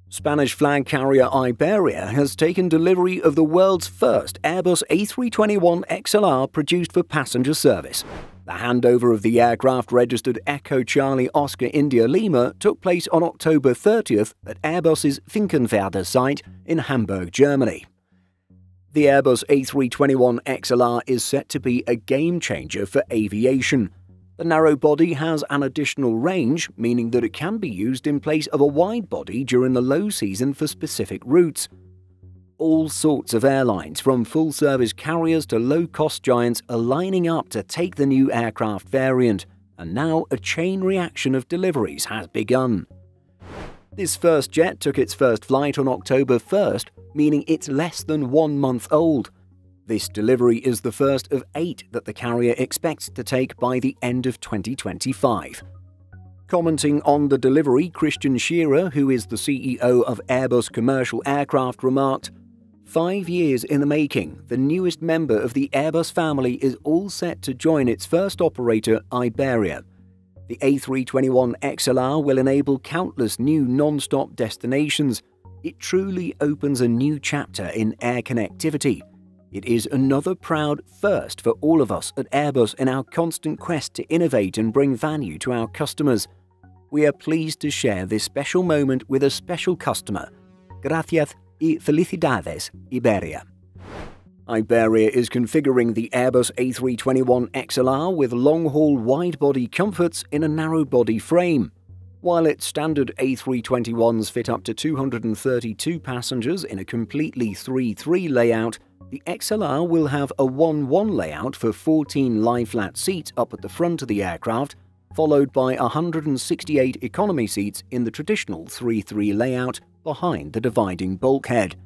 Spanish flag carrier Iberia has taken delivery of the world's first Airbus A321XLR produced for passenger service. The handover of the aircraft registered Echo Charlie Oscar India Lima took place on October 30th at Airbus's Finkenwerder site in Hamburg, Germany. The Airbus A321XLR is set to be a game-changer for aviation. The narrow body has an additional range, meaning that it can be used in place of a wide body during the low season for specific routes. All sorts of airlines, from full-service carriers to low-cost giants, are lining up to take the new aircraft variant, and now a chain reaction of deliveries has begun. This first jet took its first flight on October 1st, meaning it's less than 1 month old. This delivery is the first of 8 that the carrier expects to take by the end of 2025. Commenting on the delivery, Christian Scherer, who is the CEO of Airbus Commercial Aircraft, remarked, "5 years in the making, the newest member of the Airbus family is all set to join its first operator, Iberia. The A321XLR will enable countless new non-stop destinations. It truly opens a new chapter in air connectivity. It is another proud first for all of us at Airbus in our constant quest to innovate and bring value to our customers. We are pleased to share this special moment with a special customer. Gracias y felicidades, Iberia." Iberia is configuring the Airbus A321XLR with long-haul wide-body comforts in a narrow-body frame. While its standard A321s fit up to 232 passengers in a completely 3-3 layout, the XLR will have a 1-1 layout for 14 lie-flat seats up at the front of the aircraft, followed by 168 economy seats in the traditional 3-3 layout behind the dividing bulkhead.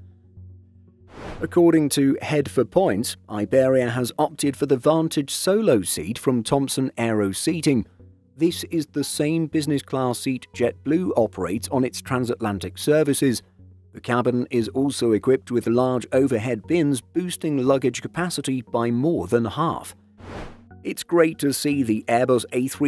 According to Head for Points, Iberia has opted for the Vantage Solo seat from Thomson Aero Seating. This is the same business-class seat JetBlue operates on its transatlantic services. The cabin is also equipped with large overhead bins, boosting luggage capacity by more than half. It's great to see the Airbus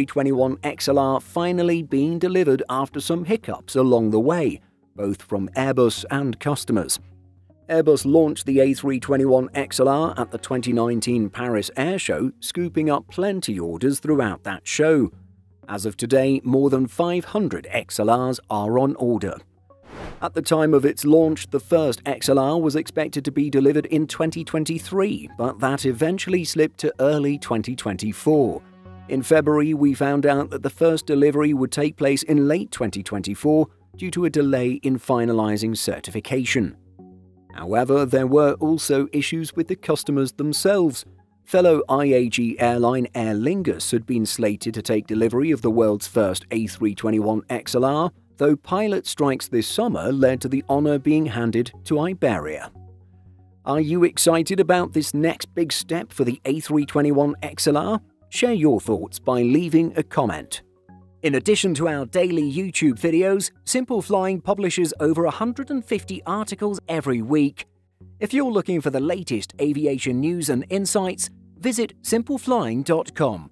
A321XLR finally being delivered after some hiccups along the way, both from Airbus and customers. Airbus launched the A321XLR at the 2019 Paris Air Show, scooping up plenty orders throughout that show. As of today, more than 500 XLRs are on order. At the time of its launch, the first XLR was expected to be delivered in 2023, but that eventually slipped to early 2024. In February, we found out that the first delivery would take place in late 2024 due to a delay in finalizing certification. However, there were also issues with the customers themselves. Fellow IAG airline Aer Lingus had been slated to take delivery of the world's first A321XLR, though pilot strikes this summer led to the honor being handed to Iberia. Are you excited about this next big step for the A321XLR? Share your thoughts by leaving a comment. In addition to our daily YouTube videos, Simple Flying publishes over 150 articles every week. If you're looking for the latest aviation news and insights, visit simpleflying.com.